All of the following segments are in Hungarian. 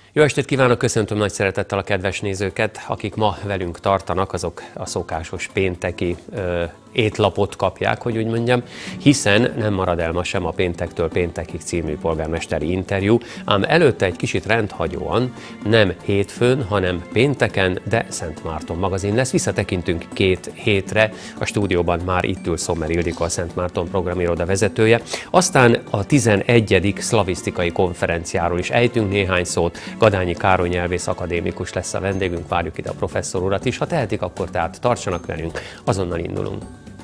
Jó estét kívánok, köszöntöm nagy szeretettel a kedves nézőket, akik ma velünk tartanak, azok a szokásos pénteki étlapot kapják, hogy úgy mondjam, hiszen nem marad el ma sem a Péntektől péntekig című polgármesteri interjú, ám előtte egy kicsit rendhagyóan, nem hétfőn, hanem pénteken, de Szent Márton magazin lesz. Visszatekintünk 2 hétre, a stúdióban már itt ül Sommer Ildikó, a Szent Márton programiroda vezetője. Aztán a 11. szlavisztikai konferenciáról is ejtünk néhány szót. Gadányi Károly nyelvész akadémikus lesz a vendégünk, várjuk ide a professzor urat is. Ha tehetik, akkor tehát tartsanak velünk, azonnal indulunk.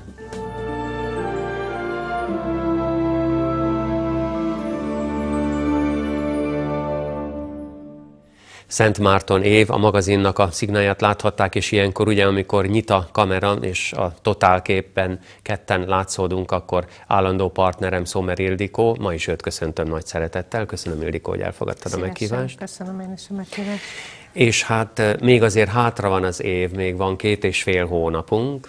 Szent Márton év, a magazinnak a szignáját láthatták, és ilyenkor ugye, amikor nyit a kamera, és a totálképpen ketten látszódunk, akkor állandó partnerem Sommer Ildikó, ma is őt köszöntöm nagy szeretettel. Köszönöm, Ildikó, hogy elfogadtad a meghívást. Köszönöm én is a meghívást. És hát még azért hátra van az év, még van 2,5 hónapunk.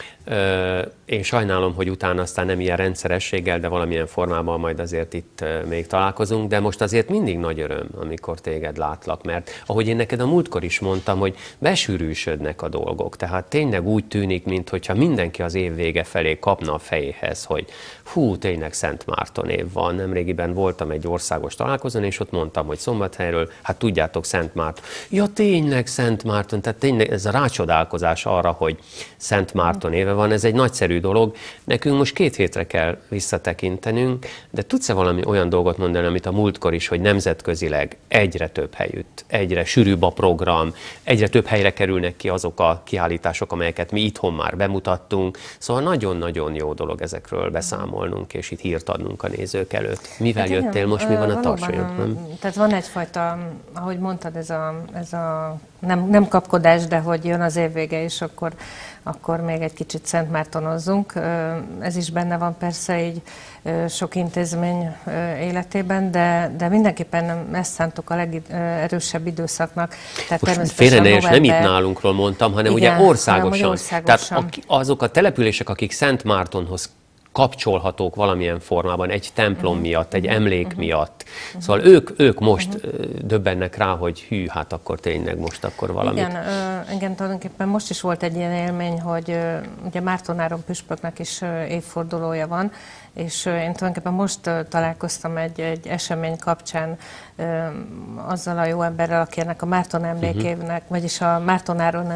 Én sajnálom, hogy utána aztán nem ilyen rendszerességgel, de valamilyen formában majd azért itt még találkozunk, de most azért mindig nagy öröm, amikor téged látlak, mert ahogy én neked a múltkor is mondtam, hogy besűrűsödnek a dolgok, tehát tényleg úgy tűnik, mintha mindenki az év vége felé kapna a fejéhez, hogy hú, tényleg Szent Márton év van. Nemrégiben voltam egy országos találkozón, és ott mondtam, hogy Szombathelyről, hát tudjátok, Szent Márton. Ja, tényleg Szent Márton, tehát tényleg ez a rácsodálkozás arra, hogy Szent Márton éve van, ez egy nagyszerű dolog. Nekünk most 2 hétre kell visszatekintenünk, de tudsz-e valami olyan dolgot mondani, amit a múltkor is, hogy nemzetközileg egyre több helyütt, egyre sűrűbb a program, egyre több helyre kerülnek ki azok a kiállítások, amelyeket mi itthon már bemutattunk. Szóval nagyon-nagyon jó dolog ezekről beszámolnunk, és itt hírt adnunk a nézők előtt. Mivel hát jöttél most, mi van a tartsonyod? Tehát van egyfajta, ahogy mondtad, ez a nem kapkodás, de hogy jön az év vége, és akkor még egy kicsit Szent Mártonozzunk. Ez is benne van persze így sok intézmény életében, de mindenképpen ezt szántuk a legerősebb időszaknak. Tehát most félre ne, és nem itt nálunkról mondtam, hanem igen, ugye országosan. Tehát azok a települések, akik Szent Mártonhoz kapcsolhatók valamilyen formában, egy templom miatt, egy emlék miatt. Szóval ők most döbbennek rá, hogy hű, hát akkor tényleg most akkor valamit. Igen, tulajdonképpen most is volt egy ilyen élmény, hogy ugye Márton püspöknek is évfordulója van, és én tulajdonképpen most találkoztam egy esemény kapcsán azzal a jó emberrel, aki ennek a Márton emlékévnek, vagyis a Márton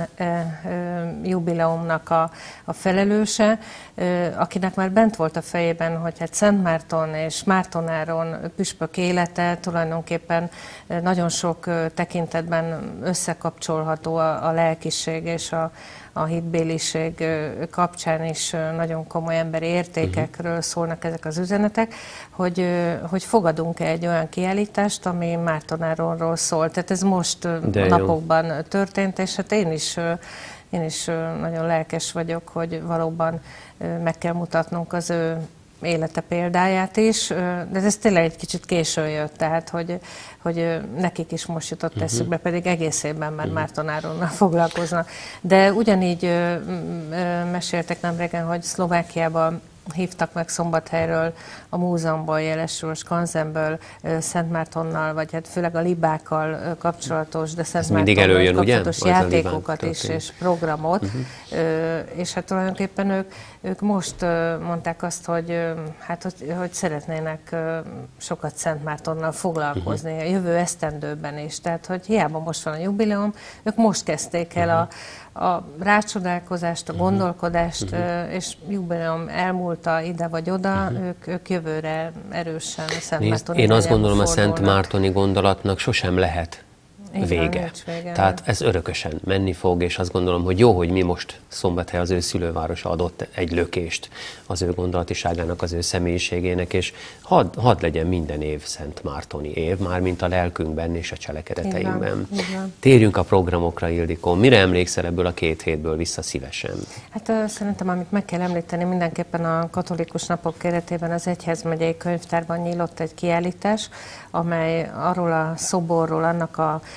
jubileumnak a felelőse, akinek már bent volt a fejében, hogy hát Szent Márton és Márton püspök élete tulajdonképpen nagyon sok tekintetben összekapcsolható a lelkiség és a hitbéliség kapcsán is nagyon komoly emberi értékekről szólnak ezek az üzenetek, hogy fogadunk egy olyan kiállítást, ami Márton szól. Tehát ez most napokban történt, és hát én is nagyon lelkes vagyok, hogy valóban meg kell mutatnunk az ő élete példáját is, de ez tényleg egy kicsit későn jött, tehát hogy nekik is most jutott eszükbe, pedig egész évben már Márton Áronnal foglalkoznak. De ugyanígy meséltek nemrégen, hogy Szlovákiában hívtak meg Szombathelyről, a múzeumból, Jelesről, Skanzenből, Szent Mártonnal, vagy hát főleg a libákkal kapcsolatos, de Szent Mártonnal kapcsolatos játékokat is, és programot. És hát tulajdonképpen ők most mondták azt, hogy szeretnének sokat Szent Mártonnal foglalkozni a jövő esztendőben is. Tehát, hogy hiába most van a jubileum, ők most kezdték el a rácsodálkozást, a gondolkodást, és jubileum elmúlta ide vagy oda, ők jövőre erősen Szent Mártoni. Én azt gondolom, a Szent Mártoni gondolatnak sosem lehet vége. Tehát ez örökösen menni fog, és azt gondolom, hogy jó, hogy mi most Szombathely, az ő szülővárosa adott egy lökést az ő gondolatiságának, az ő személyiségének, és hadd legyen minden év Szent Mártoni év, mármint a lelkünkben és a cselekedeteinkben. Térjünk a programokra, Ildikó. Mire emlékszel ebből a 2 hétből vissza szívesen? Hát szerintem, amit meg kell említeni, mindenképpen a katolikus napok keretében az Egyházmegyei Könyvtárban nyílt egy kiállítás, amely arról a szoborról, annak a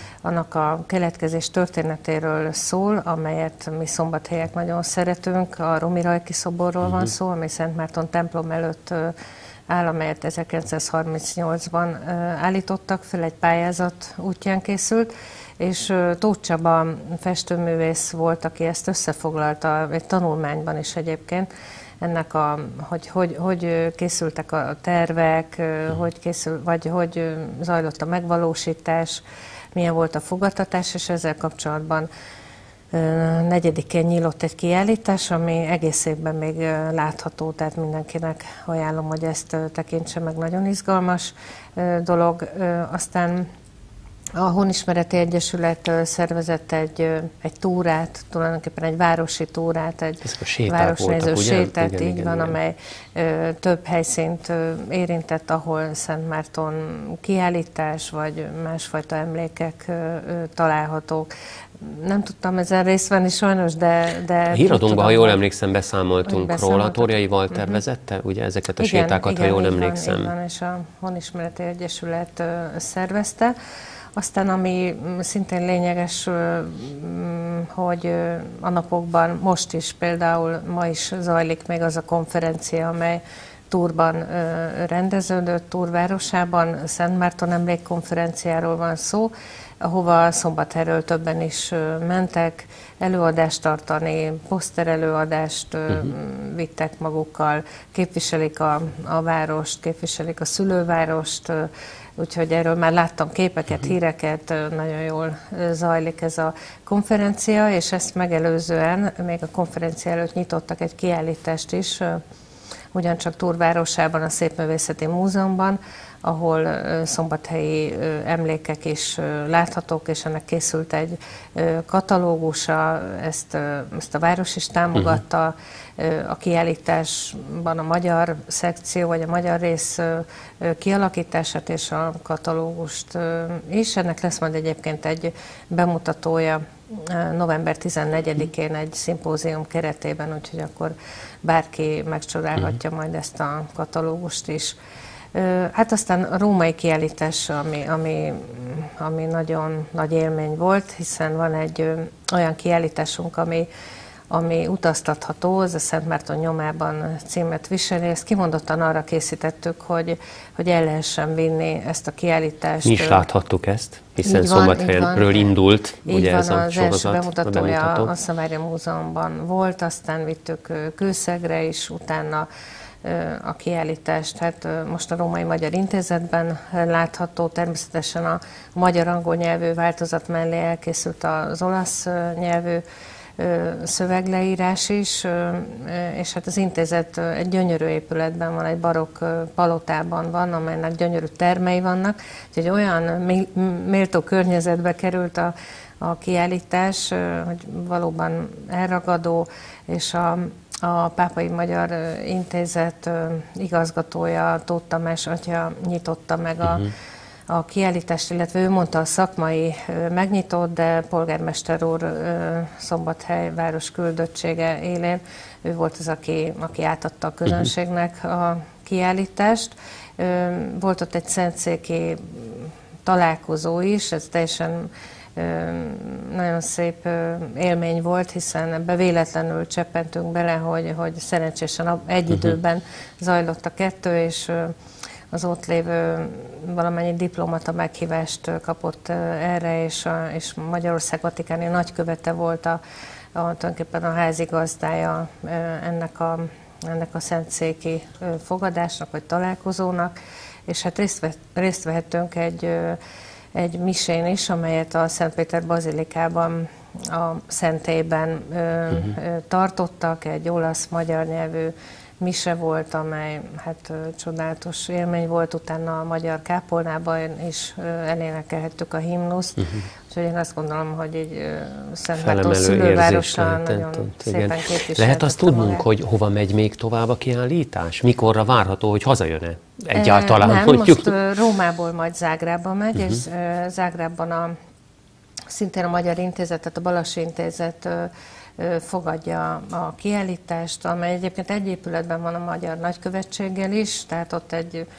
annak a keletkezés történetéről szól, amelyet mi szombathelyek nagyon szeretünk. A Romi Rajki szoborról van szó, ami Szent Márton templom előtt áll, amelyet 1938-ban állítottak fel, egy pályázat útján készült, és Tóth Csaba festőművész volt, aki ezt összefoglalta egy tanulmányban is egyébként, ennek hogy készültek a tervek, hogy zajlott a megvalósítás, milyen volt a fogadtatás, és ezzel kapcsolatban 4-én nyílott egy kiállítás, ami egész évben még látható, tehát mindenkinek ajánlom, hogy ezt tekintse meg, nagyon izgalmas dolog. Aztán a Honismereti Egyesület szervezett egy túrát, tulajdonképpen egy városi túrát, egy városnéző sétát, igen, így van, amely több helyszínt érintett, ahol Szent Márton kiállítás, vagy másfajta emlékek találhatók. Nem tudtam ezen részt venni sajnos, de híradónkban, ha jól emlékszem, beszámoltunk róla. Torjai Walter vezette, ugye ezeket a sétákat, ha jól emlékszem. Igen, és a Honismereti Egyesület szervezte. Aztán, ami szintén lényeges, hogy a napokban most is, például ma is zajlik még az a konferencia, amely Túrban rendeződött, Túr városában, Szent Márton emlékkonferenciáról van szó, ahova Szombathelyről többen is mentek, előadást tartani, poszterelőadást vittek magukkal, képviselik a várost, képviselik a szülővárost, úgyhogy erről már láttam képeket, híreket, nagyon jól zajlik ez a konferencia, és ezt megelőzően még a konferencia előtt nyitottak egy kiállítást is, ugyancsak Túr városában, a Szépművészeti Múzeumban, ahol szombathelyi emlékek is láthatók, és ennek készült egy katalógusa, ezt a város is támogatta. A kiállításban a magyar szekció, vagy a magyar rész kialakítását és a katalógust is. Ennek lesz majd egyébként egy bemutatója november 14-én egy szimpózium keretében, úgyhogy akkor bárki megcsodálhatja majd ezt a katalógust is. Hát aztán a római kiállítás, ami nagyon nagy élmény volt, hiszen van egy olyan kiállításunk, ami utaztatható, az a Szent Márton nyomában címet viseli. Ezt kimondottan arra készítettük, hogy el lehessen vinni ezt a kiállítást. Mi is láthattuk ezt, hiszen Szombathelyről indult ugye ez a sorozat. Az első bemutatója a Szamária Múzeumban volt, aztán vittük Kőszegre is, utána a kiállítást. Hát most a Római Magyar Intézetben látható, természetesen a magyar-angol nyelvű változat mellé elkészült az olasz nyelvű szövegleírás is, és hát az intézet egy gyönyörű épületben van, egy barokk palotában van, amelynek gyönyörű termei vannak, úgyhogy olyan méltó környezetbe került a kiállítás, hogy valóban elragadó, és a Pápai Magyar Intézet igazgatója, Tóth Tamás atya nyitotta meg a kiállítást, illetve ő mondta, a szakmai megnyitott, de polgármester úr Szombathely város küldöttsége élén, ő volt az, aki átadta a közönségnek a kiállítást. Volt ott egy szentszéki találkozó is, ez teljesen nagyon szép élmény volt, hiszen ebbe véletlenül cseppentünk bele, hogy szerencsésen egy időben zajlott a kettő, és az ott lévő valamennyi diplomata meghívást kapott erre, és Magyarország vatikáni nagykövete volt tulajdonképpen a házigazdája ennek a szentszéki fogadásnak, vagy találkozónak, és hát részt vehettünk egy misén is, amelyet a Szentpéter Bazilikában, a Szentélyben tartottak, egy olasz-magyar nyelvű mise volt, amely hát csodálatos élmény volt, utána a magyar kápolnában is elénekelhettük a himnuszt, úgyhogy én azt gondolom, hogy egy Szent Márton szülővárosa nagyon szépen képviselte. Lehet azt tudnunk, hogy hova megy még tovább a kiállítás? Mikorra várható, hogy hazajön-e egyáltalán? Nem, mondjuk. Most Rómából majd Zágrábba megy, és Zágrábban szintén a Magyar Intézet, tehát a Balassi Intézet fogadja a kiállítást, amely egyébként egy épületben van a Magyar Nagykövetséggel is, tehát ott egy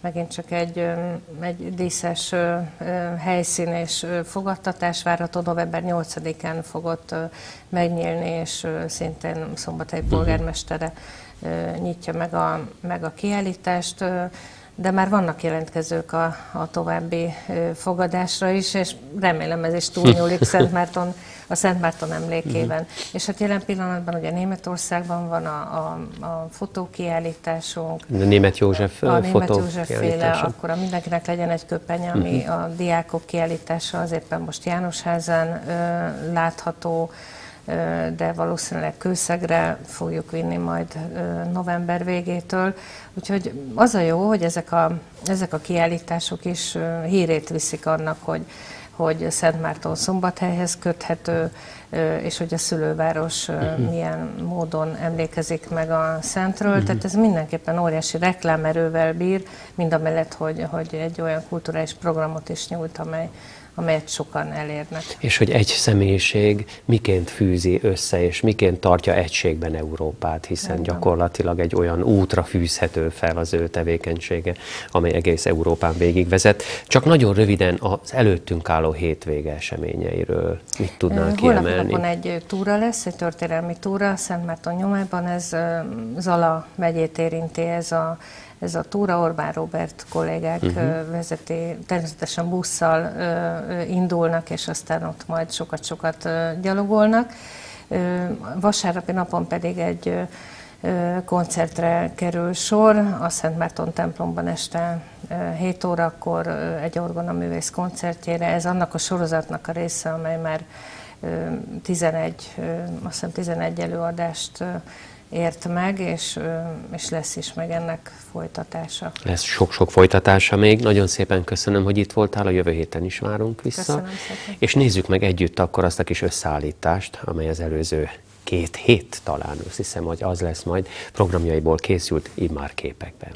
megint csak egy díszes helyszín és fogadtatás várható. November 8-án fogott megnyílni, és szintén Szombathely polgármestere nyitja meg a kiállítást, de már vannak jelentkezők a további fogadásra is, és remélem ez is túlnyúlik a Szent Márton emlékében. És hát jelen pillanatban ugye Németországban van a fotókiállításunk. A Németh József féle, akkor mindenkinek legyen egy köpenye, ami a diákok kiállítása, az éppen most Jánosházán látható, de valószínűleg Kőszegre fogjuk vinni majd november végétől. Úgyhogy az a jó, hogy ezek a kiállítások is hírét viszik annak, hogy Szent Márton Szombathelyhez köthető, és hogy a szülőváros milyen módon emlékezik meg a Szentről. Tehát ez mindenképpen óriási reklámerővel bír, mindamellett, hogy egy olyan kulturális programot is nyújt, amelyet sokan elérnek. És hogy egy személyiség miként fűzi össze, és miként tartja egységben Európát, hiszen gyakorlatilag egy olyan útra fűzhető fel az ő tevékenysége, amely egész Európán végigvezet. Csak nagyon röviden az előttünk álló hétvége eseményeiről mit tudnál kiemelni? Holnap napon egy túra lesz, egy történelmi túra Szent Márton nyomában, ez Zala megyét érinti ez a túra. Orbán Róbert kollégák vezeti, természetesen busszal indulnak, és aztán ott majd sokat-sokat gyalogolnak. Vasárnapi napon pedig egy koncertre kerül sor, a Szent Márton templomban este 7 órakor egy orgonaművész koncertjére. Ez annak a sorozatnak a része, amely már 11 előadást ért meg, és lesz is meg ennek folytatása. Lesz sok-sok folytatása még. Nagyon szépen köszönöm, hogy itt voltál, a jövő héten is várunk vissza. Köszönöm szépen. És nézzük meg együtt akkor azt a kis összeállítást, amely az előző 2 hét talán, azt hiszem, hogy az lesz majd, programjaiból készült immár képekben.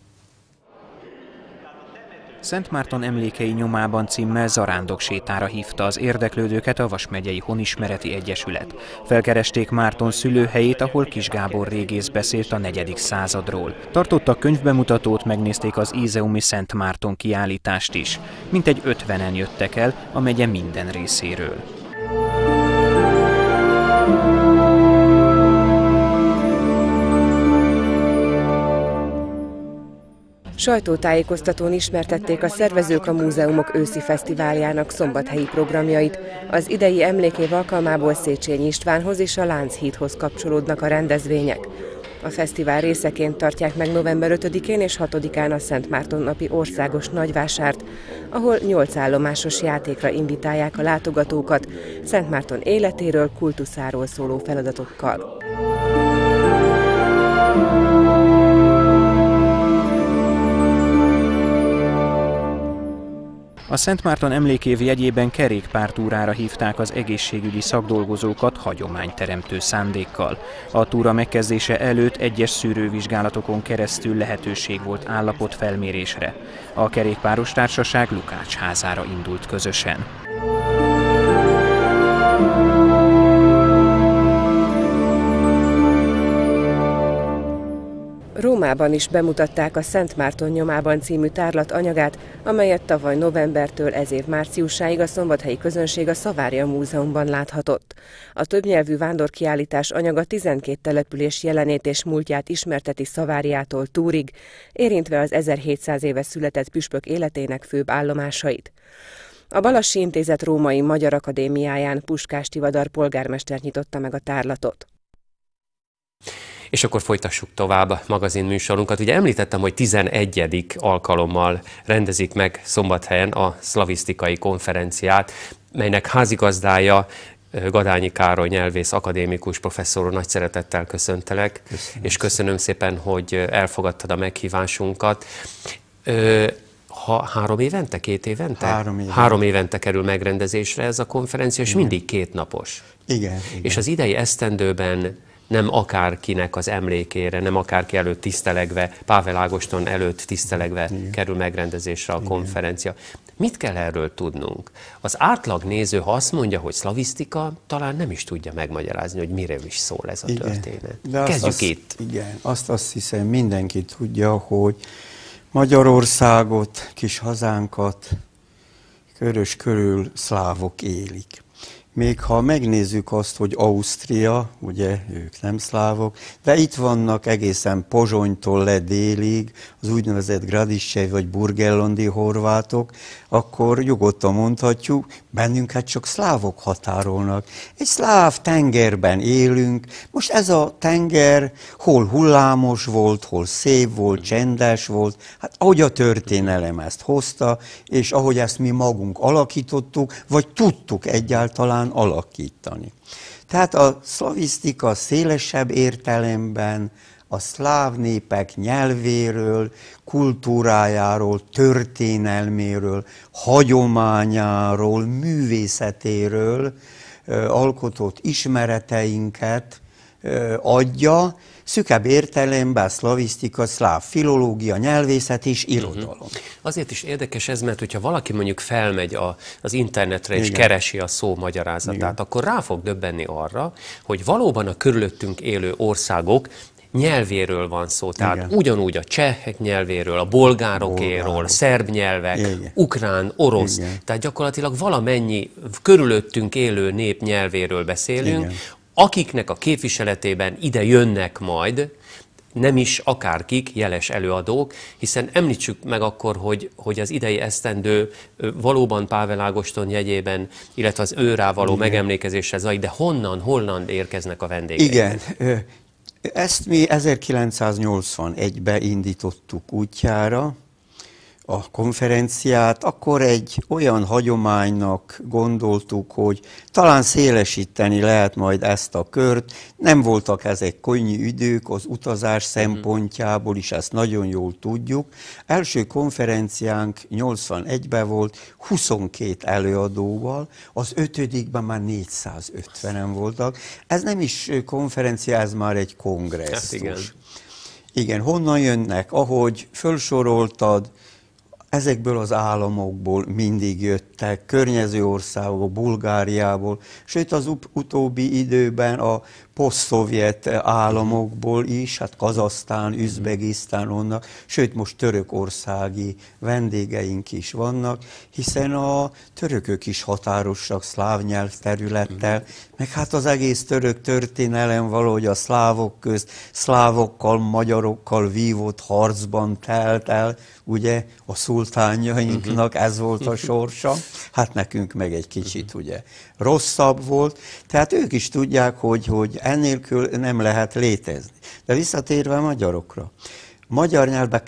Szent Márton emlékei nyomában címmel zarándoksétára hívta az érdeklődőket a Vas megyei Honismereti Egyesület. Felkeresték Márton szülőhelyét, ahol Kis Gábor régész beszélt a 4. századról. Tartottak könyvbemutatót, megnézték az ízeumi Szent Márton kiállítást is. Mintegy 50-en jöttek el a megye minden részéről. Sajtótájékoztatón ismertették a szervezők a múzeumok őszi fesztiváljának szombathelyi programjait. Az idei emlékév alkalmából Széchenyi Istvánhoz és a Lánchídhoz kapcsolódnak a rendezvények. A fesztivál részeként tartják meg november 5-én és 6-án a Szent Márton napi országos nagyvásárt, ahol 8 állomásos játékra invitálják a látogatókat, Szent Márton életéről, kultuszáról szóló feladatokkal. A Szent Márton emlékév jegyében kerékpártúrára hívták az egészségügyi szakdolgozókat hagyományteremtő szándékkal. A túra megkezdése előtt egyes szűrővizsgálatokon keresztül lehetőség volt állapotfelmérésre. A kerékpáros társaság Lukácsházára indult közösen. Rómában is bemutatták a Szent Márton nyomában című tárlat anyagát, amelyet tavaly novembertől ez év márciusáig a szombathelyi közönség a Szavária Múzeumban láthatott. A többnyelvű vándorkiállítás anyaga 12 település jelenét és múltját ismerteti Szaváriától Túrig, érintve az 1700 éve született püspök életének főbb állomásait. A Balassi Intézet Római Magyar Akadémiáján Puskás Tivadar polgármester nyitotta meg a tárlatot. És akkor folytassuk tovább a magazinműsorunkat. Ugye említettem, hogy 11. alkalommal rendezik meg Szombathelyen a szlavisztikai konferenciát, melynek házigazdája Gadányi Károly nyelvész akadémikus professzor. Nagy szeretettel köszöntelek, és köszönöm szépen, hogy elfogadtad a meghívásunkat. 3 évente, 2 évente? 3 évente. 3 évente kerül megrendezésre ez a konferencia, és mindig 2 napos. Igen. És az idei esztendőben nem akárkinek az emlékére, nem akárki előtt tisztelegve, Pável Ágoston előtt tisztelegve kerül megrendezésre a konferencia. Mit kell erről tudnunk? Az átlag néző, ha azt mondja, hogy szlavisztika, talán nem is tudja megmagyarázni, hogy mire is szól ez a történet. De Kezdjük itt. Igen, azt hiszem mindenki tudja, hogy Magyarországot, kis hazánkat körös körül szlávok élik. Még ha megnézzük azt, hogy Ausztria, ugye ők nem szlávok, de itt vannak egészen Pozsonytól le délig az úgynevezett Gradišćevi vagy burgenlandi horvátok, akkor nyugodtan mondhatjuk, bennünket csak szlávok határolnak. Egy szláv tengerben élünk, most ez a tenger hol hullámos volt, hol szép volt, csendes volt, hát ahogy a történelem ezt hozta, és ahogy ezt mi magunk alakítottuk, vagy tudtuk egyáltalán alakítani. Tehát a szlavisztika szélesebb értelemben a szláv népek nyelvéről, kultúrájáról, történelméről, hagyományáról, művészetéről alkotott ismereteinket adja, szükebb értelemben szlavisztika, szláv filológia, nyelvészet és irodalom. Azért is érdekes ez, mert hogyha valaki mondjuk felmegy az internetre és keresi a szó magyarázatát, akkor rá fog döbbenni arra, hogy valóban a körülöttünk élő országok nyelvéről van szó, tehát ugyanúgy a csehek nyelvéről, a bolgárokéről, szerb nyelvek, ukrán, orosz, tehát gyakorlatilag valamennyi körülöttünk élő nép nyelvéről beszélünk, akiknek a képviseletében ide jönnek majd, nem is akárkik, jeles előadók, hiszen említsük meg akkor, hogy az idei esztendő valóban Pável Ágoston jegyében, illetve az őrá való megemlékezésre zajlik, de honnan érkeznek a vendégek? Igen, ezt mi 1981-ben indítottuk útjára, a konferenciát, akkor egy olyan hagyománynak gondoltuk, hogy talán szélesíteni lehet majd ezt a kört. Nem voltak ezek könnyű idők az utazás szempontjából is, ezt nagyon jól tudjuk. Első konferenciánk 81-ben volt, 22 előadóval, az 5-ben már 450-en voltak. Ez nem is konferencia, ez már egy kongresszus. Hát igen, honnan jönnek? Ahogy felsoroltad, ezekből az államokból mindig jöttek, környező országokból, Bulgáriából, sőt az utóbbi időben a posztszovjet államokból is, hát Kazahsztán, Üzbegisztán onnan, sőt most törökországi vendégeink is vannak, hiszen a törökök is határosak szláv nyelvterülettel, meg hát az egész török történelem valahogy a szlávok közt, szlávokkal, magyarokkal vívott harcban telt el, ugye a szultánjainknak ez volt a sorsa, hát nekünk meg egy kicsit ugye rosszabb volt, tehát ők is tudják, hogy ennélkül nem lehet létezni. De visszatérve a magyarokra, magyar nyelvben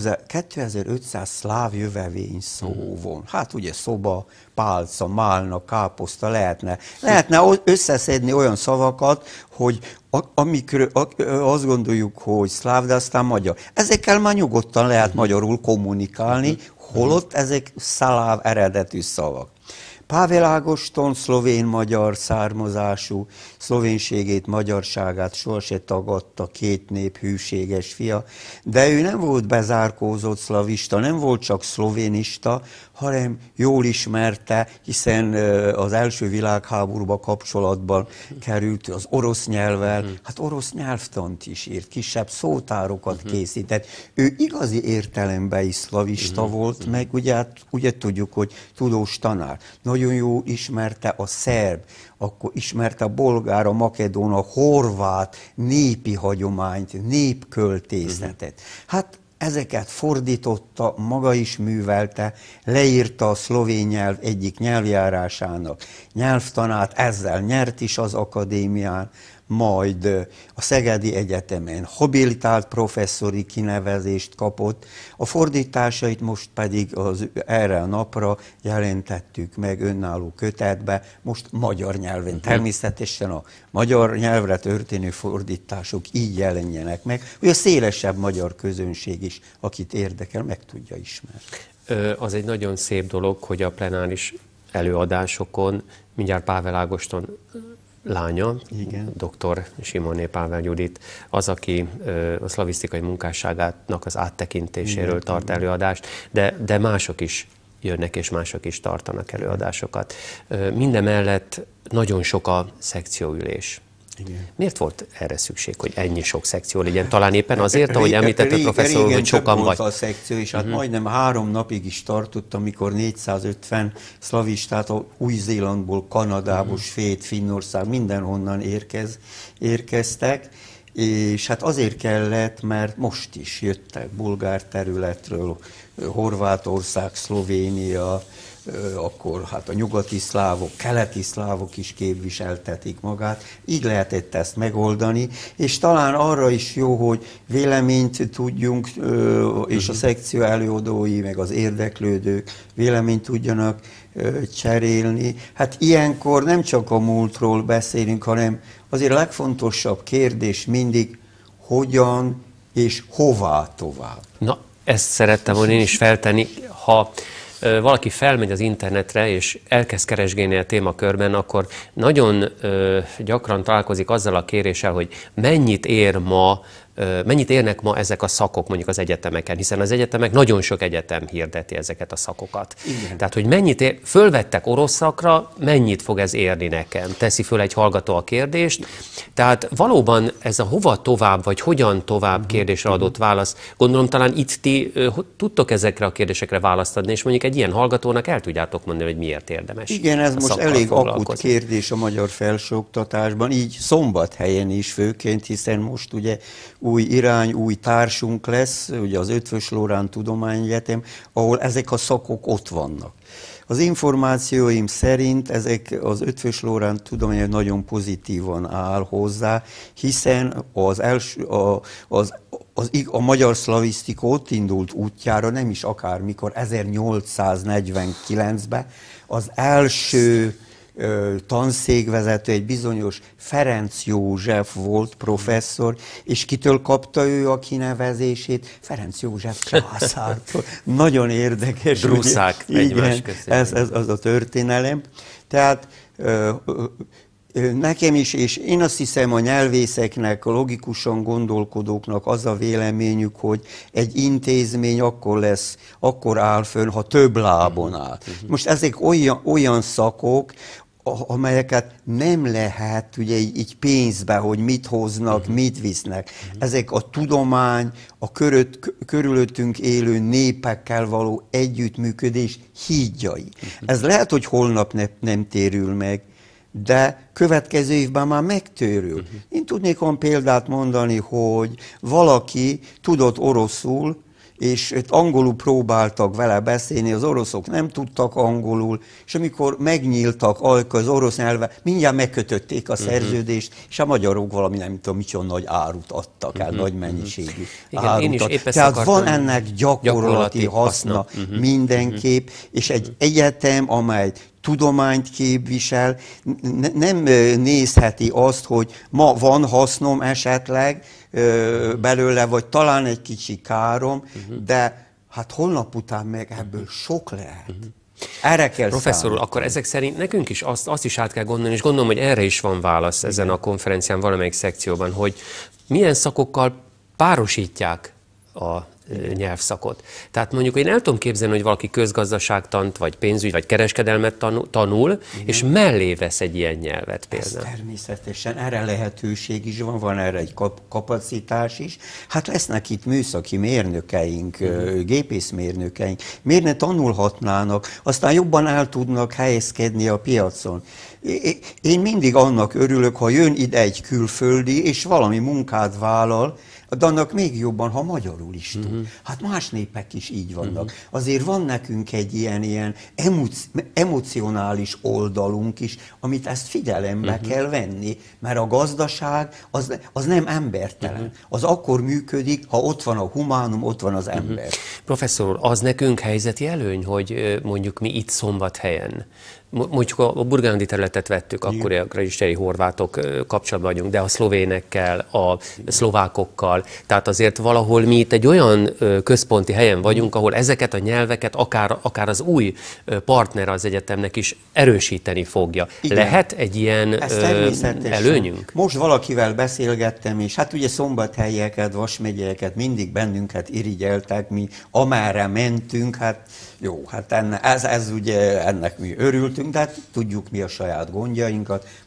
2500 szláv jövevény szó van. Hát ugye szoba, pálca, málna, káposzta, lehetne összeszedni olyan szavakat, hogy amikről azt gondoljuk, hogy szláv, de aztán magyar. Ezekkel már nyugodtan lehet magyarul kommunikálni, holott ezek szláv eredetű szavak. Pável Ágoston szlovén-magyar származású, szlovénségét, magyarságát sohasem tagadta, két nép hűséges fia, de ő nem volt bezárkózott szlavista, nem volt csak szlovénista, hanem jól ismerte, hiszen az első világháborúban kapcsolatban került az orosz nyelvvel, hát orosz nyelvtant is írt, kisebb szótárokat készített. Ő igazi értelemben is szlavista volt, meg ugye tudjuk, hogy tudós tanár. Nagyon jól ismerte a szerb, akkor ismerte a bolgár, a makedón, a horvát népi hagyományt, népköltészetet. Hát ezeket fordította, maga is művelte, leírta a szlovén nyelv egyik nyelvjárásának nyelvtanát, ezzel nyert is az akadémián, majd a Szegedi Egyetemen habilitált professzori kinevezést kapott, a fordításait most pedig erre a napra jelentettük meg önálló kötetbe, most magyar nyelven. Természetesen a magyar nyelvre történő fordítások így jelenjenek meg, hogy a szélesebb magyar közönség is, akit érdekel, meg tudja ismerni. Az egy nagyon szép dolog, hogy a plenáris előadásokon mindjárt Pável Ágoston lánya, dr. Simoné Pável Judit, az, aki a szlavisztikai munkásságának az áttekintéséről tart előadást, de mások is jönnek, és mások is tartanak előadásokat. Mindemellett nagyon sok a szekcióülés. Igen. Miért volt erre szükség, hogy ennyi sok szekció legyen? Talán éppen azért, ahogy említette a professzor, hogy sokan volt a szekció, és hát majdnem 3 napig is tartott, amikor 450 szlavistát Új-Zélandból, Kanadából, Svéd, Finnország, mindenhonnan érkeztek, és hát azért kellett, mert most is jöttek bulgár területről, Horvátország, Szlovénia, akkor hát a nyugati szlávok, keleti szlávok is képviseltetik magát. Így lehetett ezt megoldani, és talán arra is jó, hogy véleményt tudjunk, és a szekció előadói, meg az érdeklődők véleményt tudjanak cserélni. Hát ilyenkor nem csak a múltról beszélünk, hanem azért a legfontosabb kérdés mindig, hogyan és hová tovább. Na, ezt szerettem volna én is feltenni. Ha valaki felmegy az internetre, és elkezd keresgélni a témakörben, akkor nagyon gyakran találkozik azzal a kéréssel, hogy mennyit érnek ma ezek a szakok mondjuk az egyetemeken, hiszen az egyetemek, nagyon sok egyetem hirdeti ezeket a szakokat. Igen. Tehát, hogy mennyit fölvettek orosz szakra, mennyit fog ez érni nekem? Teszi föl egy hallgató a kérdést. Tehát valóban ez a hova tovább, vagy hogyan tovább kérdésre adott válasz, gondolom talán itt ti tudtok ezekre a kérdésekre választ adni, és mondjuk egy ilyen hallgatónak el tudjátok mondani, hogy miért érdemes. Igen, ez most elég akut kérdés a magyar felsőoktatásban, így Szombathelyen is főként, hiszen most ugye új irány, új társunk lesz, ugye az Eötvös Loránd Tudományegyetem, ahol ezek a szakok ott vannak. Az információim szerint ezek az Eötvös Loránd Tudományegyetem nagyon pozitívan áll hozzá, hiszen a magyar szlavisztika ott indult útjára, nem is akármikor, 1849-ben az első tanszékvezető, egy bizonyos Ferenc József volt professzor, és kitől kapta ő a kinevezését? Ferenc József császártól. Nagyon érdekes. Druszák egymás között. Ez az a történelem. Tehát nekem is, és én azt hiszem a nyelvészeknek, a logikusan gondolkodóknak az a véleményük, hogy egy intézmény akkor áll fönn, ha több lábon áll. Most ezek olyan szakok, amelyeket nem lehet ugye így pénzbe, hogy mit hoznak, mit visznek. Ezek a tudomány, a körülöttünk élő népekkel való együttműködés hídjai. Ez lehet, hogy holnap nem térül meg, de következő évben már megtérül. Én tudnék olyan példát mondani, hogy valaki tudott oroszul, és angolul próbáltak vele beszélni, az oroszok nem tudtak angolul, és amikor megnyíltak az orosz nyelve, mindjárt megkötötték a szerződést, és a magyarok valami nem tudom, micsoda nagy árut adtak el, nagy mennyiségű árutat. Tehát van ennek gyakorlati haszna mindenképp, és egy egyetem, amely tudományt képvisel, nem nézheti azt, hogy ma van hasznom esetleg belőle, vagy talán egy kicsi károm, de hát holnap után meg ebből sok lehet. Erre kell Professzor úr, akkor ezek szerint nekünk is azt is át kell gondolni, és gondolom, hogy erre is van válasz ezen a konferencián valamelyik szekcióban, hogy milyen szakokkal párosítják a nyelvszakot. Tehát mondjuk én el tudom képzelni, hogy valaki közgazdaságtant, vagy pénzügy, vagy kereskedelmet tanul, és mellé vesz egy ilyen nyelvet például. Ez természetesen, erre lehetőség is van erre egy kapacitás is. Hát lesznek itt műszaki mérnökeink, gépészmérnökeink. Miért ne tanulhatnának, aztán jobban el tudnak helyezkedni a piacon. Én mindig annak örülök, ha jön ide egy külföldi, és valami munkát vállal, de annak még jobban, ha magyarul is tud. Hát más népek is így vannak. Azért van nekünk egy ilyen emocionális oldalunk is, amit ezt figyelembe kell venni, mert a gazdaság az nem embertelen. Az akkor működik, ha ott van a humánum, ott van az ember. Professzor úr, az nekünk helyzeti előny, hogy mondjuk mi itt Szombathelyen, mondjuk a burgundi területet vettük, akkor a krajisteri horvátok kapcsolatban vagyunk, de a szlovénekkel, a szlovákokkal, tehát azért valahol mi itt egy olyan központi helyen vagyunk, ahol ezeket a nyelveket akár az új partner az egyetemnek is erősíteni fogja. Igen. Lehet egy ilyen előnyünk? Most valakivel beszélgettem, és hát ugye szombathelyeket, vasmegyeket mindig bennünket irigyeltek, mi amerre mentünk, hát jó, hát ez ugye ennek mi örültünk, de hát tudjuk mi a saját gondjainkat,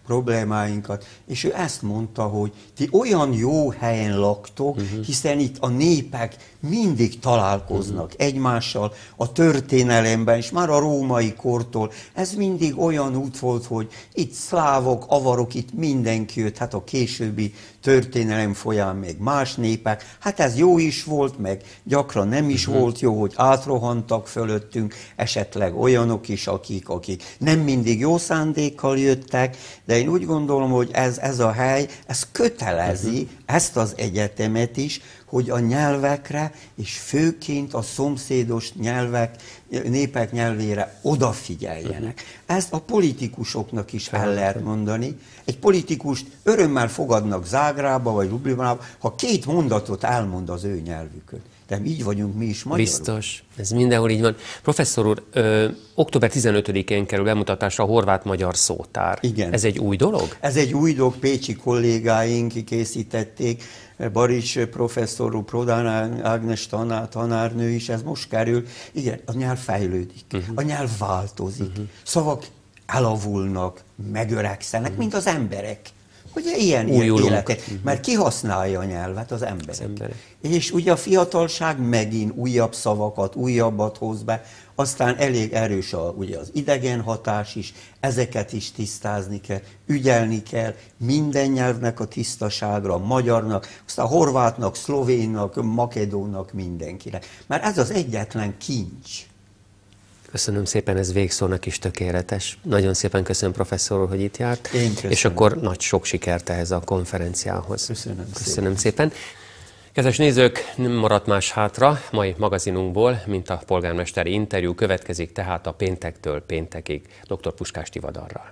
problémáinkat, és ő ezt mondta, hogy ti olyan jó helyen laktok, hiszen itt a népek mindig találkoznak egymással a történelemben, és már a római kortól ez mindig olyan út volt, hogy itt szlávok, avarok, itt mindenki jött, hát a későbbi történelem folyán még más népek, hát ez jó is volt, meg gyakran nem is volt jó, hogy átrohantak fölöttünk, esetleg olyanok is, akik nem mindig jó szándékkal jöttek, de én úgy gondolom, hogy ez a hely, ez kötelezi ezt az egyetemet is, hogy a nyelvekre, és főként a szomszédos népek nyelvére odafigyeljenek. Ezt a politikusoknak is el lehet mondani. Egy politikust örömmel fogadnak Zágrába vagy Ljubljanába, ha 2 mondatot elmond az ő nyelvükön. De így vagyunk mi is magyarok. Biztos, ez mindenhol így van. Professzor úr, október 15-én kerül bemutatásra a horvát-magyar szótár. Igen. Ez egy új dolog? Ez egy új dolog, pécsi kollégáink készítették, Barics professzor úr, Prodán Ágnes tanárnő is, ez most kerül. Igen, a nyelv fejlődik, a nyelv változik, szavak elavulnak, megöregszenek, mint az emberek. Ugye ilyen életek, mert ki használja a nyelvet? Az emberek. És ugye a fiatalság megint újabb szavakat, újabbat hoz be, aztán elég erős ugye az idegen hatás is, ezeket is tisztázni kell, ügyelni kell minden nyelvnek a tisztaságra, a magyarnak, aztán a horvátnak, szlovénnak, makedónnak, mindenkinek. Mert ez az egyetlen kincs. Köszönöm szépen, ez végszónak is tökéletes. Nagyon szépen köszönöm, professzor úr, hogy itt járt. Én köszönöm. És akkor nagy sok sikert ehhez a konferenciához. Köszönöm szépen. Kedves nézők, nem maradt más hátra mai magazinunkból, mint a polgármesteri interjú. Következik tehát a péntektől péntekig dr. Puskás Tivadarral.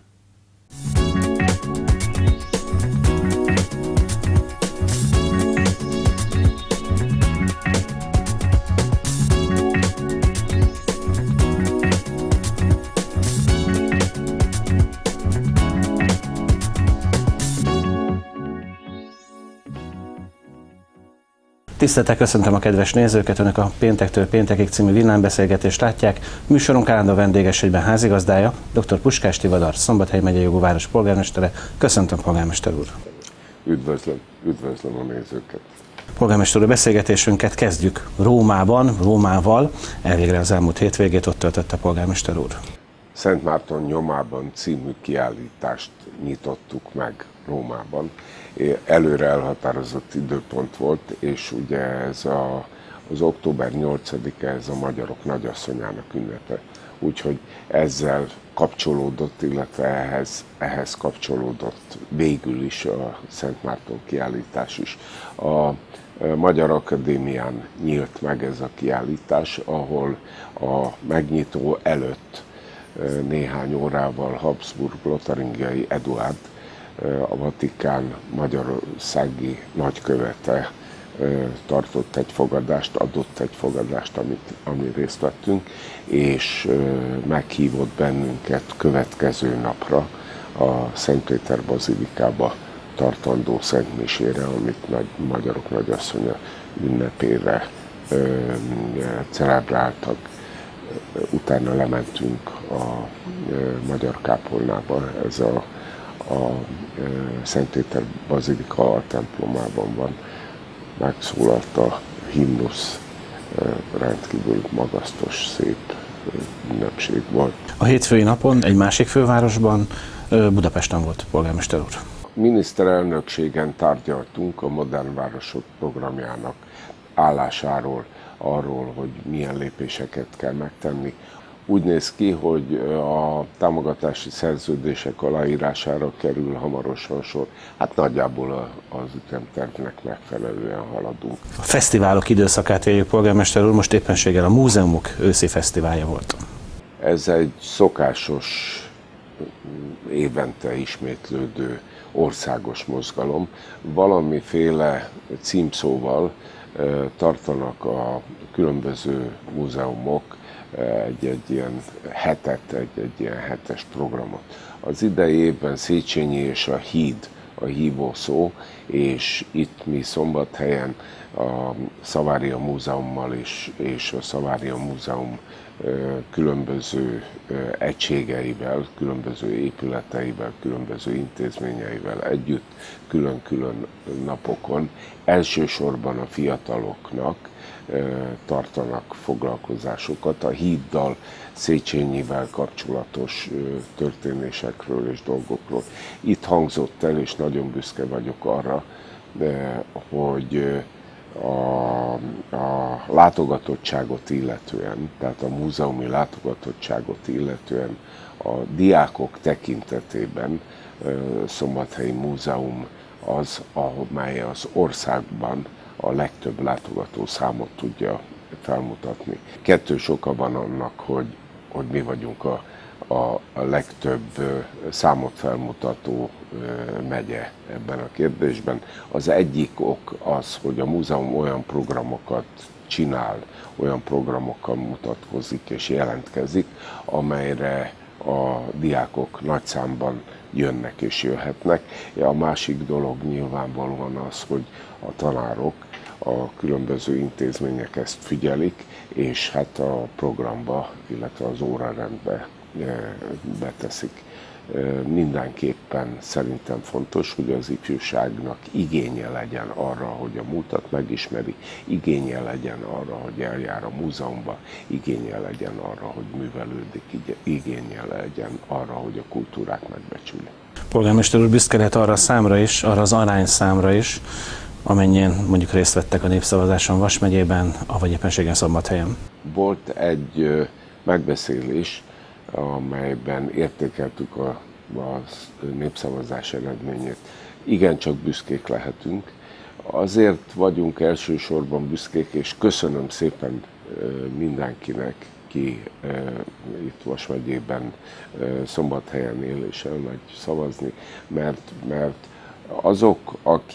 Tisztelettel köszöntöm a kedves nézőket, Önök a Péntektől péntekig című villámbeszélgetést látják. Műsorunk állandó vendéges egyben házigazdája, dr. Puskás Tivadar, Szombathely megyei jogú város polgármestere. Köszöntöm, polgármester úr! Üdvözlöm a nézőket! Polgármester úr, beszélgetésünket kezdjük Rómával. Elvégre az elmúlt hétvégét ott töltötte polgármester úr. Szent Márton nyomában című kiállítást nyitottuk meg Rómában. Előre elhatározott időpont volt, és ugye ez az október 8-e, ez a magyarok nagyasszonyának ünnepe. Úgyhogy ezzel kapcsolódott, illetve ehhez kapcsolódott végül is a Szent Márton kiállítás is. A Magyar Akadémián nyílt meg ez a kiállítás, ahol a megnyitó előtt néhány órával Habsburg-Lotaringiai Eduárd, a Vatikán magyarországi nagykövete tartott egy fogadást, adott egy fogadást, ami részt vettünk, és meghívott bennünket következő napra a Szentpéter bazilikába tartandó szentmisére, amit magyarok nagyasszonya ünnepére celebráltak. Utána lementünk a Magyar Kápolnába, ez a Szentpéter bazilika a templomában van, megszólalt a himnusz, rendkívül magasztos, szép ünnepség volt. A hétfői napon egy másik fővárosban, Budapesten volt polgármester úr. Miniszterelnökségen tárgyaltunk a Modern Városok programjának állásáról, arról, hogy milyen lépéseket kell megtenni. Úgy néz ki, hogy a támogatási szerződések aláírására kerül hamarosan sor. Hát nagyjából az ütemtervnek megfelelően haladunk. A fesztiválok időszakát éljük, polgármester úr, most éppenséggel a múzeumok őszi fesztiválja volt. Ez egy szokásos, évente ismétlődő országos mozgalom. Valamiféle címszóval tartanak a különböző múzeumok egy ilyen hetet, egy ilyen hetes programot. Az idei évben Széchenyi és a Híd a hívó szó, és itt mi Szombathelyen a Szavária Múzeummal és a Szavária Múzeum különböző egységeivel, különböző épületeivel, különböző intézményeivel együtt, külön-külön napokon elsősorban a fiataloknak tartanak foglalkozásokat a híddal, Széchenyivel kapcsolatos történésekről és dolgokról. Itt hangzott el, és nagyon büszke vagyok arra, hogy a látogatottságot illetően, tehát a múzeumi látogatottságot illetően a diákok tekintetében Szombathelyi Múzeum az, amely az országban a legtöbb látogató számot tudja felmutatni. Kettős oka van annak, hogy mi vagyunk a legtöbb számot felmutató megye ebben a kérdésben. Az egyik ok az, hogy a múzeum olyan programokat csinál, olyan programokkal mutatkozik és jelentkezik, amelyre a diákok nagy számban jönnek és jöhetnek. A másik dolog nyilvánvalóan az, hogy a tanárok, a különböző intézmények ezt figyelik, és hát a programba, illetve az órarendbe beteszik. Mindenképpen szerintem fontos, hogy az ifjúságnak igénye legyen arra, hogy a múltat megismeri, igénye legyen arra, hogy eljár a múzeumba, igénye legyen arra, hogy művelődik, igénye legyen arra, hogy a kultúrát megbecsüli. Polgármester úr, büszke lehet arra a számra is, arra az arányszámra is, amennyien mondjuk részt vettek a népszavazáson Vas megyében, avagy éppenséggel Szombathelyen. Volt egy megbeszélés, amelyben értékeltük a népszavazás eredményét. Igencsak büszkék lehetünk. Azért vagyunk elsősorban büszkék, és köszönöm szépen mindenkinek, ki itt Vas megyében Szombathelyen él és elmegy szavazni, mert azok,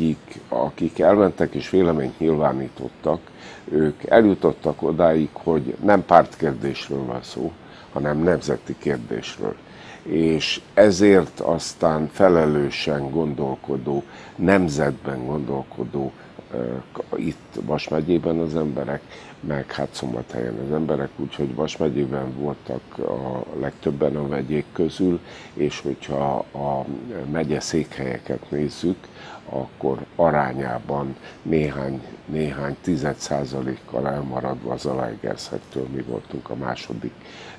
akik elmentek és véleményt nyilvánítottak, ők eljutottak odáig, hogy nem pártkérdésről van szó, hanem nemzeti kérdésről. És ezért aztán felelősen gondolkodó, nemzetben gondolkodó itt Vas megyében az emberek, meg hát Szombathelyen az emberek, úgyhogy Vas megyében voltak a legtöbben a megyék közül, és hogyha a megye székhelyeket nézzük, akkor arányában néhány 10%-kal elmaradva az Zalaegerszektől mi voltunk a második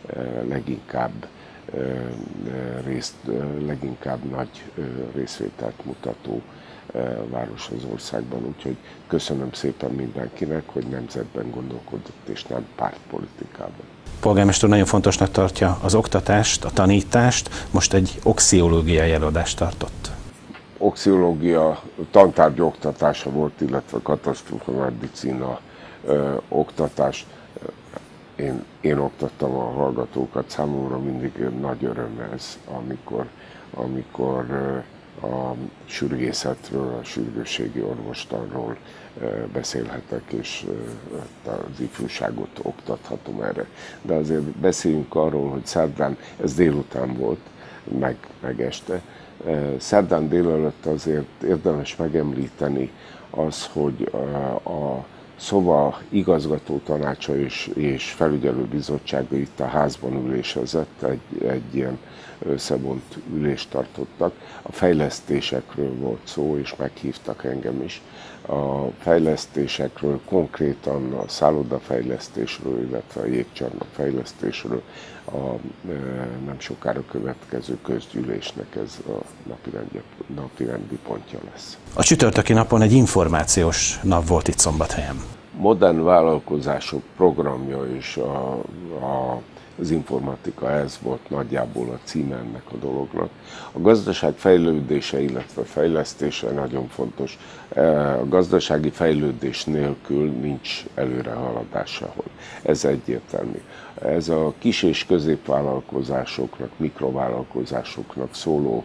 leginkább nagy részvételt mutató város az országban, úgyhogy köszönöm szépen mindenkinek, hogy nemzetben gondolkodott és nem pártpolitikában. Polgármester nagyon fontosnak tartja az oktatást, a tanítást, most egy oxiológiai előadást tartott. Oxiológia tantárgy oktatása volt, illetve katasztrófa medicina oktatás. Én oktattam a hallgatókat, számomra mindig nagy öröm ez, amikor a sürgészetről, a sürgősségi orvostanról beszélhetek, és az ifjúságot oktathatom erre. De azért beszéljünk arról, hogy szerdán, ez délután volt, meg este, szerdán délelőtt azért érdemes megemlíteni az, hogy a SZOVA igazgató tanácsa és felügyelőbizottsága itt a házban ülésezett, egy ilyen összevont ülést tartottak. A fejlesztésekről volt szó, és meghívtak engem is. A fejlesztésekről, konkrétan a szállodafejlesztésről, illetve a jégcsarnok fejlesztésről a nem sokára következő közgyűlésnek ez a napirendi pontja lesz. A csütörtöki napon egy információs nap volt itt Szombathelyen. Modern vállalkozások programja és az informatika, ez volt nagyjából a címe ennek a dolognak. A gazdaság fejlődése, illetve fejlesztése nagyon fontos. A gazdasági fejlődés nélkül nincs előrehaladás sehol. Ez egyértelmű. Ez a kis és középvállalkozásoknak, mikrovállalkozásoknak szóló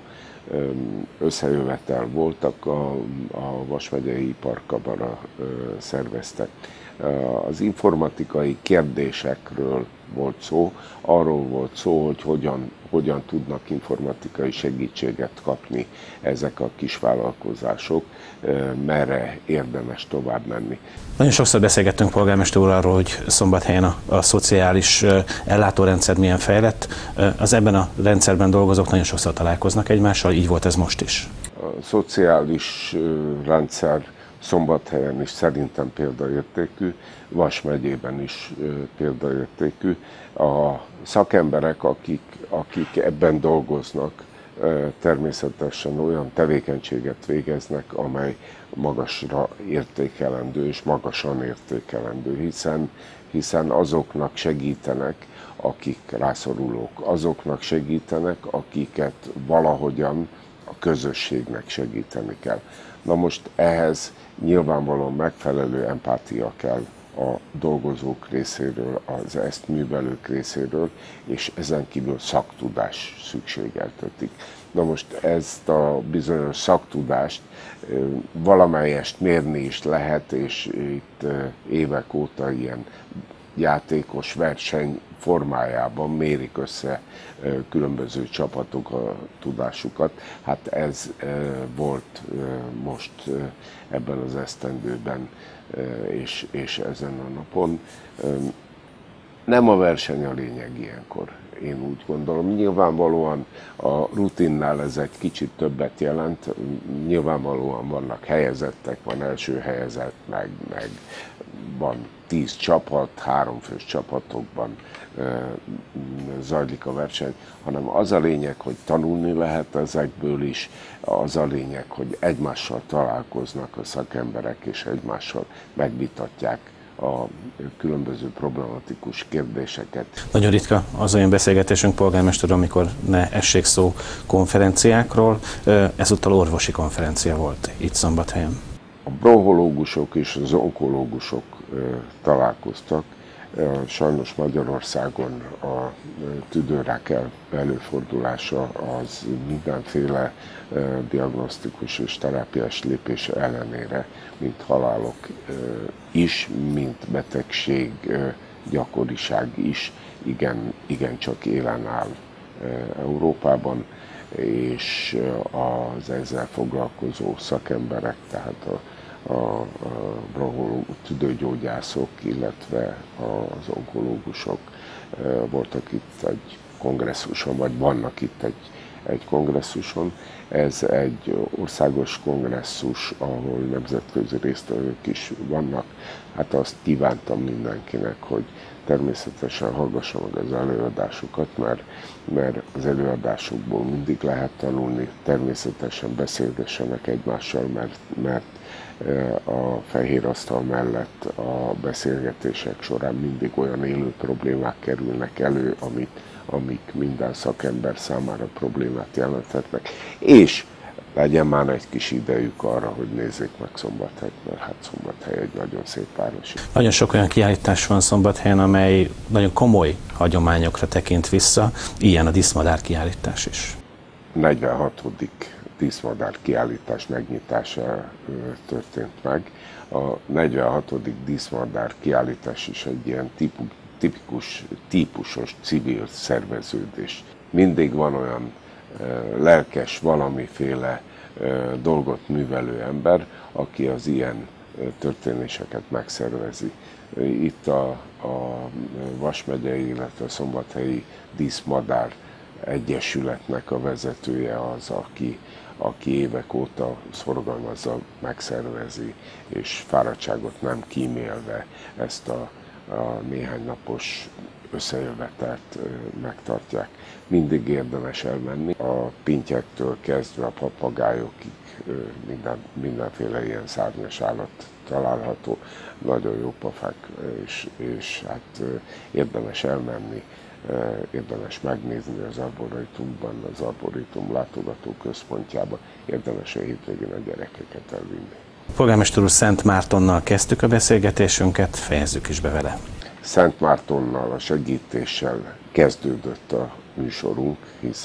összejövetel voltak, a Vas megyei Iparkamara szervezte. Az informatikai kérdésekről volt szó, arról volt szó, hogy hogyan tudnak informatikai segítséget kapni ezek a kisvállalkozások, merre érdemes tovább menni. Nagyon sokszor beszélgettünk polgármester úr arról, hogy Szombathelyen a szociális ellátórendszer milyen fejlett. Az ebben a rendszerben dolgozók nagyon sokszor találkoznak egymással, így volt ez most is. A szociális rendszer Szombathelyen is szerintem példaértékű, Vas megyében is példaértékű. A szakemberek, akik ebben dolgoznak, természetesen olyan tevékenységet végeznek, amely magasra értékelendő és magasan értékelendő, hiszen azoknak segítenek, akik rászorulók, azoknak segítenek, akiket valahogyan a közösségnek segíteni kell. Na most ehhez nyilvánvalóan megfelelő empátia kell a dolgozók részéről, az ezt művelők részéről, és ezen kívül szaktudás szükségeltetik. Na most ezt a bizonyos szaktudást valamelyest mérni is lehet, és itt évek óta ilyen játékos verseny formájában mérik össze különböző csapatok a tudásukat. Hát ez volt most ebben az esztendőben és ezen a napon. Nem a verseny a lényeg ilyenkor, én úgy gondolom. Nyilvánvalóan a rutinnál ez egy kicsit többet jelent, nyilvánvalóan vannak helyezettek, van első helyezett, meg van 10 csapat, 3 fős csapatokban zajlik a verseny, hanem az a lényeg, hogy tanulni lehet ezekből is, az a lényeg, hogy egymással találkoznak a szakemberek, és egymással megvitatják a különböző problematikus kérdéseket. Nagyon ritka az olyan beszélgetésünk, polgármester, amikor ne essék szó konferenciákról, ezúttal orvosi konferencia volt itt Szombathelyen. A bronhológusok és az onkológusok találkoztak. Sajnos Magyarországon a tüdőrák előfordulása az mindenféle diagnosztikus és terápiás lépés ellenére, mint halálok is, mint betegség gyakoriság is, igencsak élen áll Európában, és az ezzel foglalkozó szakemberek, tehát a tüdőgyógyászok, illetve az onkológusok voltak itt egy kongresszuson, vagy vannak itt egy kongresszuson. Ez egy országos kongresszus, ahol nemzetközi résztvevők is vannak. Hát azt kívántam mindenkinek, hogy természetesen hallgassa meg az előadásokat, mert az előadásokból mindig lehet tanulni, természetesen beszélgessenek egymással, mert a fehér asztal mellett a beszélgetések során mindig olyan élő problémák kerülnek elő, amik minden szakember számára problémát jelenthetnek, és legyen már egy kis idejük arra, hogy nézzék meg Szombathelyt, mert hát Szombathely egy nagyon szép város. Nagyon sok olyan kiállítás van Szombathelyen, amely nagyon komoly hagyományokra tekint vissza, ilyen a díszmadár kiállítás is. 46. díszmadár kiállítás megnyitása történt meg. A 46. díszmadár kiállítás is egy ilyen típusos civil szerveződés. Mindig van olyan lelkes, valamiféle dolgot művelő ember, aki az ilyen történéseket megszervezi. Itt a Vas megyei, illetve a Szombathelyi Díszmadár Egyesületnek a vezetője az, aki évek óta szorgalmazza, megszervezi, és fáradtságot nem kímélve ezt a néhány napos összejövetelt megtartják. Mindig érdemes elmenni, a pintyektől kezdve a papagájokig mindenféle ilyen szárnyas állat található, nagyon jó pofák, és hát érdemes elmenni, érdemes megnézni az arborétumban, az arborétum látogató központjában, érdemes a hétvégén a gyerekeket elvinni. Polgármester úr, Szent Mártonnal kezdtük a beszélgetésünket, fejezzük is be vele. Szent Mártonnal, a segítéssel kezdődött a műsorunk,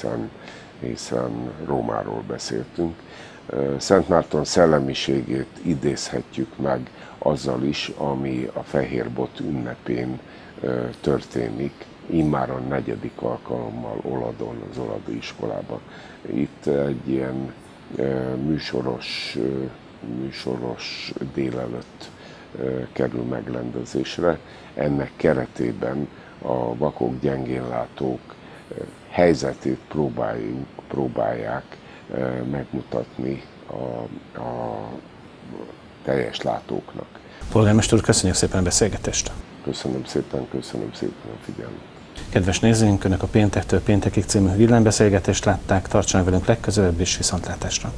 hiszen Rómáról beszéltünk. Szent Márton szellemiségét idézhetjük meg azzal is, ami a Fehérbot ünnepén történik, immáron 4. alkalommal Oladon, az Oladi iskolában. Itt egy ilyen műsoros délelőtt kerül megrendezésre. Ennek keretében a vakok, gyengénlátók helyzetét próbálják megmutatni a teljes látóknak. Polgármester úr, köszönjük szépen a beszélgetést! Köszönöm szépen a figyelmet! Kedves nézőink, Önök a Péntektől péntekig című villámbeszélgetést látták, tartsanak velünk legközelebb és viszontlátásra!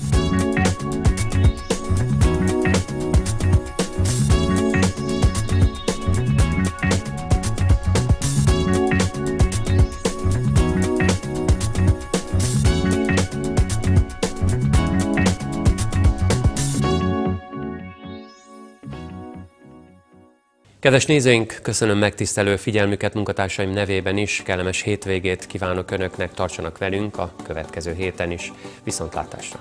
Kedves nézőink, köszönöm megtisztelő figyelmüket munkatársaim nevében is, kellemes hétvégét kívánok Önöknek, tartsanak velünk a következő héten is. Viszontlátásra!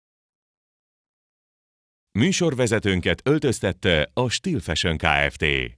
Műsorvezetőnket öltöztette a Stil Fashion Kft.